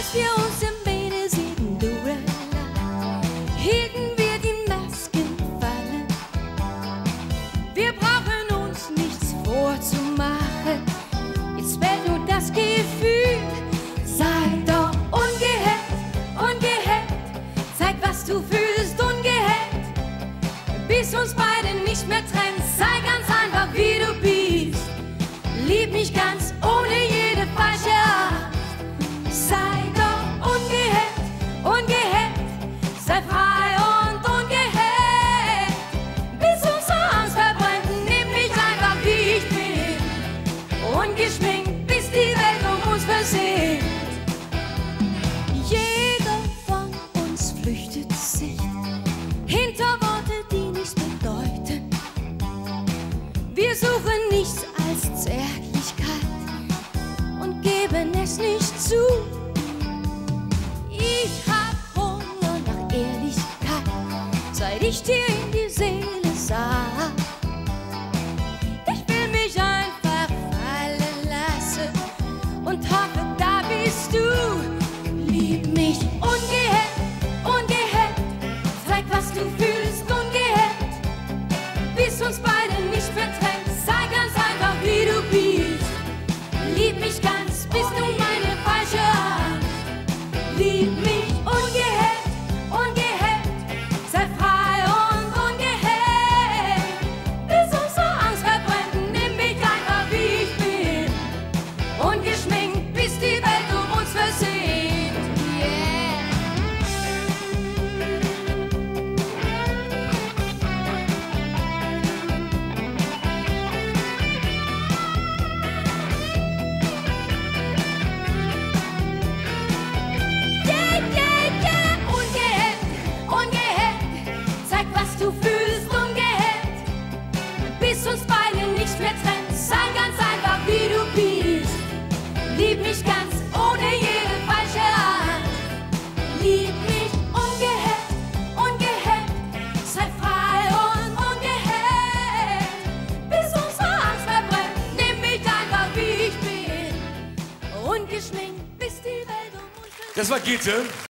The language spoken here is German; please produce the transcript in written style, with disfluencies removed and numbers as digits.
Als wir uns im Bett sieben Duella, hielten wir die Masken fallen. Wir brauchen uns nichts vorzumachen, jetzt fehlt nur das Gefühl. Sei doch ungehemmt, ungehemmt, zeig, was du fühlst, ungehemmt, bis uns beide nicht mehr trennt. Sei ganz einfach, wie du bist, lieb mich ganz ohne jede falsche Angst. Sei doch ungehemmt, ungehemmt, sei frei und ungehemmt, bis unsere Angst verbrennt. Nimm mich einfach, wie ich bin, ungeschminkt, bis die Welt um uns versinkt. Jeder von uns flüchtet sich hinter Worte, die nichts bedeuten. Wir suchen nichts als Zärtlichkeit und geben es nicht zu. Ich hab Hunger nach Ehrlichkeit, seit ich dir in die Seele sah. Ich will mich einfach fallen lassen und hoffe, da bist du. Lieb mich ungehemmt, ungehemmt, zeig, was du fühlst, ungehemmt, bis uns beide nicht mehr trennt. Sei ganz einfach, wie du bist, lieb mich ganz, bist du meine falsche Angst. Lieb mich ungehemmt, ungehemmt, sei frei und ungehemmt, bis unsere Angst verbrennt. Nimm mich einfach, wie ich bin, ungeschminkt, bis die Welt um uns versinkt. Du fühlst ungehemmt, bis uns beide nicht mehr trennt. Sei ganz einfach, wie du bist, lieb mich ganz ohne jede falsche Angst. Lieb mich ungehemmt, ungehemmt, sei frei und ungehemmt, bis unsere Angst verbrennt. Nimm mich einfach, wie ich bin, ungeschminkt, bis die Welt um uns versinkt. Das war Gitte.